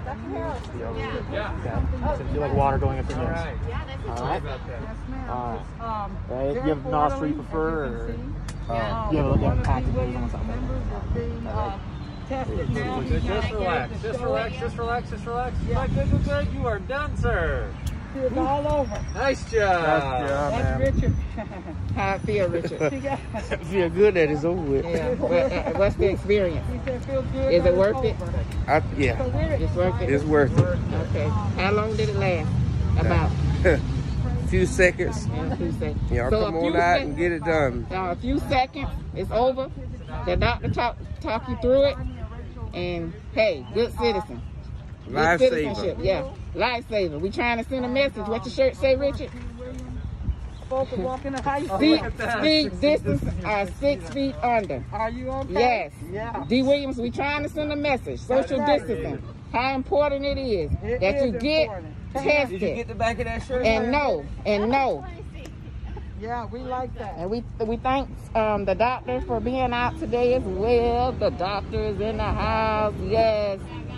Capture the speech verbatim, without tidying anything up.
Yeah. Okay. So you feel like water going up your nose. All right. All right. All right. Right. Do you have nostril you prefer, or uh, do you have a package that on top of Just, just relax. Just relax. Just relax. Just relax. Yeah. Good, good, good. You are done, sir. It's all over. Nice job. Nice job, That's man. Richard. How I feel, Richard? I feel good that it's over with. Yeah. What, uh, what's the experience? He said, feel good. Is it worth it? I, yeah, It's worth it? it's worth it. Okay. How long did it last? About? Few seconds. Yeah, a few seconds. Y'all So come a few on out sec- and get it done. Now, a few seconds, it's over. The doctor talk, talk you through it. And, hey, good citizen. Good Lifesaver. citizenship, yeah. Lifesaver. We trying to send a message. What your shirt say, Richard? Folks are walking the high school. Six feet distance are six feet under. Are you okay? Yes. Yeah. D. Williams, we trying to send a message. Social That's right. distancing. How important it is It that is you get important. tested. Did you get the back of that shirt? And no, and no. Yeah, we like that. And we we thank um, the doctor for being out today as well. The doctor is in the house, yes.